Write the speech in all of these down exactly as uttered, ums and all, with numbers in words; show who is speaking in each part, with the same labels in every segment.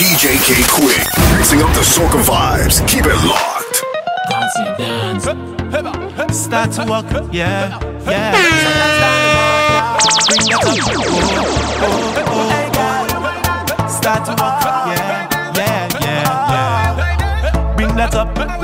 Speaker 1: D J K Quick, mixing up the soca vibes. Keep it locked.
Speaker 2: Dance, dance. Start to walk, yeah, yeah. Bring that up, oh, oh, oh. Start to walk, yeah, yeah, yeah, yeah. Bring that up, oh,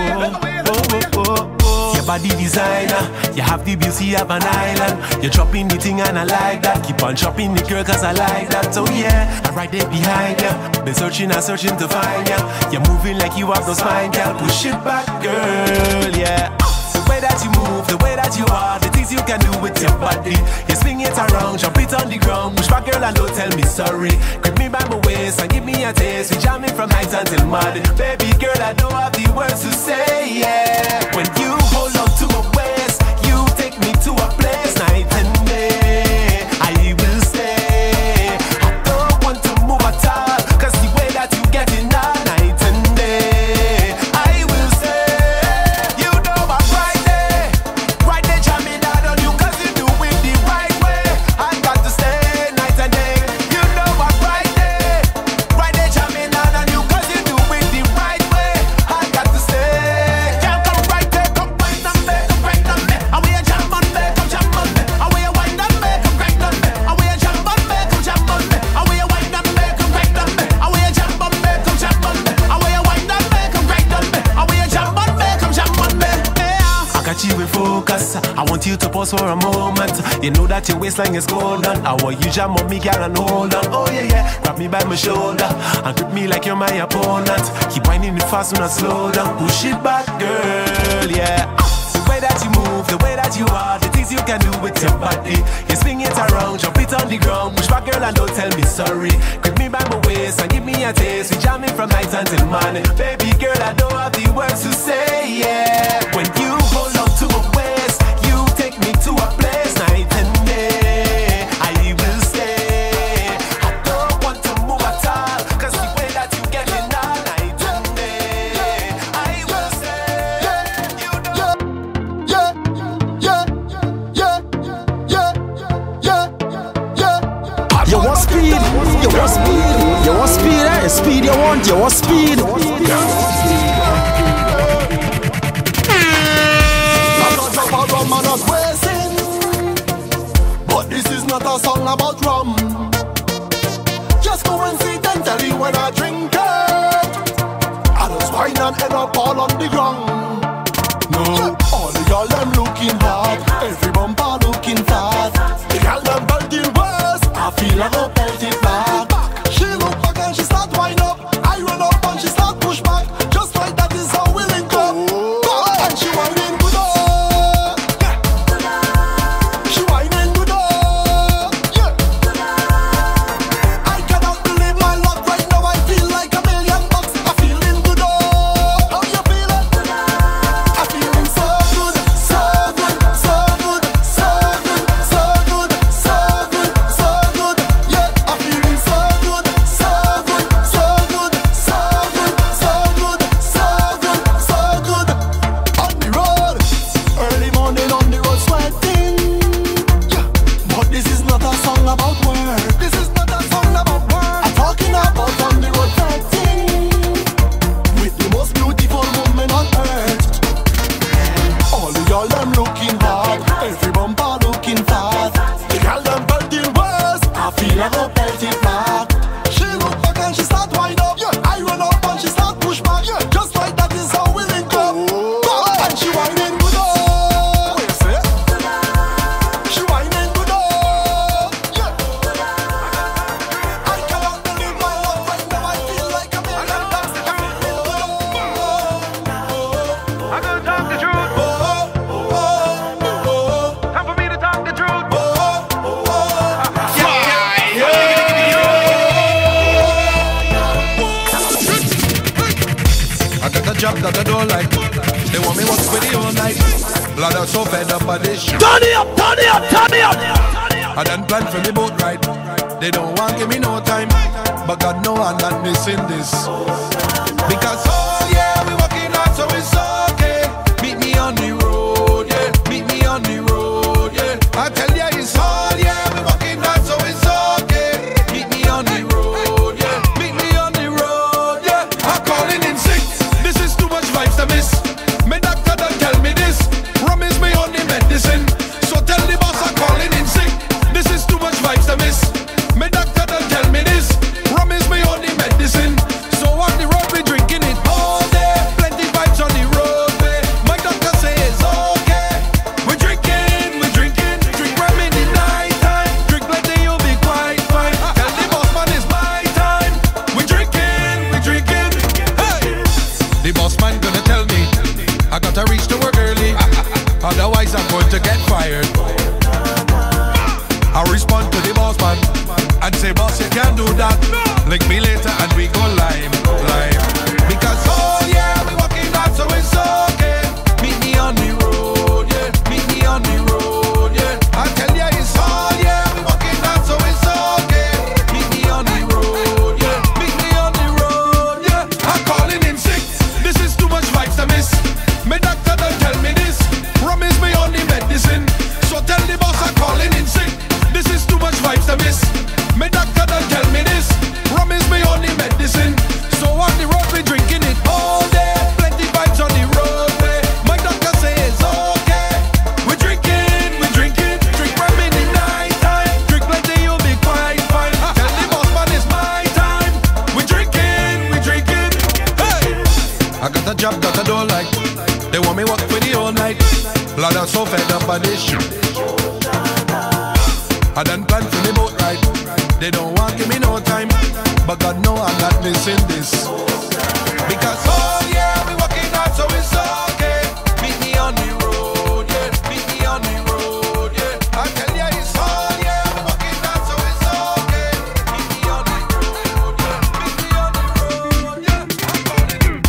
Speaker 2: oh, oh, oh. Your body designer, you have the beauty of an island. You're chopping the thing and I like that. Keep on chopping the girl cause I like that. So yeah, I'm right there behind ya. Been searching and searching to find ya. You're moving like you have no spine, girl. Push it back, girl, yeah. The way that you move, the way that you are, the things you can do with your body. You swing it around, jump it on the ground. Push back, girl, and don't tell me sorry. Grip me by my waist and give me a taste. We jamming from night until morning. Baby girl, I don't have the words to say, yeah. When you hold on to my waist, you take me to a place night and day. I will stay. I don't want to move at all, cause the way that you get in all night and day. I will stay. You know I'm right there, right there jamming out on you, cause you do it the right way. I got to stay night and day. You know I'm right there, right there jamming out on you, cause you do it the right way. I got to stay. Girl, come right there, come right on me, come right on me. I will jam on me, come jam on me. I will wind on me, come right on me. I will jam on me, come jam on me. I will wind on me, come right on me. I will jam on me, come jam on me. I will wind on me, come right on me. I will jam on me, come jam on me. I got you in focus. I want you to pause for a moment. You know that your waistline is golden. I want you jam on me, girl, and hold on. Oh yeah, yeah. Grab me by my shoulder and grip me like you're my opponent. Keep winding it fast when I slow down. Push it back, girl, yeah. The way that you move, the way that you are, the things you can do with your body. You swing it around, jump it on the ground. Push back, girl, and don't tell me sorry. Grip me by my waist and give me a taste. We jamming from night until morning. Baby girl, I don't have the words to say, yeah. When you hold on to my waist, you take me to a place night and day. I will stay. I don't want to move at all, cause the way that you get in all night and day. I will stay. You know.
Speaker 3: Yeah, yeah, yeah, yeah, yeah, yeah. You want speed, you want speed, you want speed, eh? Speed you want, you want speed. Rum and us racing, but this is not a song about rum. Just go and see then tell you when I drink it. I just wine and end up all on the ground. No, all the y'all them looking hot, every bumper looking fat. The y'all them belting worse, I feel like a belt it back. She look back and she start wind up. I run up and she start push back. Just like that is how we link up. And she whining good up.
Speaker 4: That I don't like. They want me work for the all night. Blood are so fed up by this shit.
Speaker 3: Turn it up, turn it up, turn it up.
Speaker 4: I done plan for me boat ride. They don't want give me no time, but God know I'm not missing this. Because oh yeah, we working hard so it's okay. Meet me on the road, yeah. Meet me on the road, yeah. I tell ya it's all yeah, we working hard so it's okay. Meet me on the road, yeah. Meet me on the road. I got a job that I don't like. They want me work for the whole night. Lord, I'm so fed up by this shit. I done plan for the boat ride. They don't want give me no time, but God know I'm not missing this. Because oh yeah, we working hard so it's okay. Meet me on the road, yeah. Meet me on the road, yeah. I tell ya it's all yeah, we working hard so it's okay. Meet me on the road, yeah. Meet me on the road, yeah. I'm calling.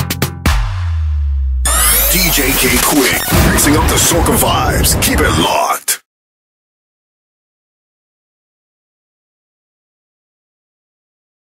Speaker 1: D J K Quick, mixing up the soca vibes. Keep it locked.